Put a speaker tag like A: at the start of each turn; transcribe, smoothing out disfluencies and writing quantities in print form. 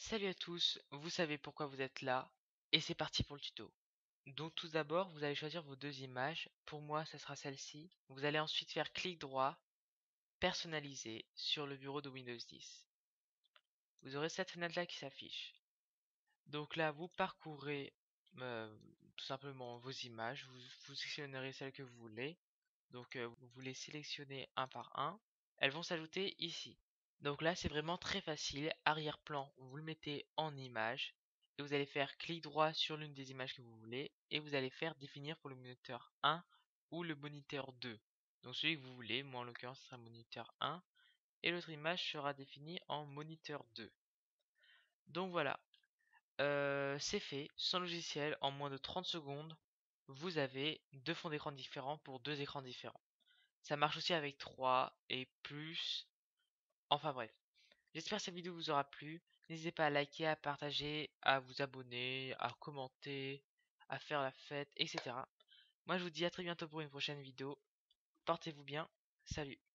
A: Salut à tous, vous savez pourquoi vous êtes là, et c'est parti pour le tuto. Donc tout d'abord, vous allez choisir vos deux images. Pour moi, ce sera celle-ci. Vous allez ensuite faire clic droit, personnaliser sur le bureau de Windows 10. Vous aurez cette fenêtre-là qui s'affiche. Donc là, vous parcourez tout simplement vos images. Vous sélectionnerez celles que vous voulez. Donc vous les sélectionnez un par un. Elles vont s'ajouter ici. Donc là, c'est vraiment très facile. Arrière-plan, vous le mettez en image et vous allez faire clic droit sur l'une des images que vous voulez et vous allez faire définir pour le moniteur 1 ou le moniteur 2. Donc celui que vous voulez, moi en l'occurrence, ce sera moniteur 1 et l'autre image sera définie en moniteur 2. Donc voilà, c'est fait, sans logiciel, en moins de 30 secondes, vous avez deux fonds d'écran différents pour deux écrans différents. Ça marche aussi avec 3 et plus. Enfin bref. J'espère que cette vidéo vous aura plu. N'hésitez pas à liker, à partager, à vous abonner, à commenter, à faire la fête, etc. Moi je vous dis à très bientôt pour une prochaine vidéo. Portez-vous bien. Salut.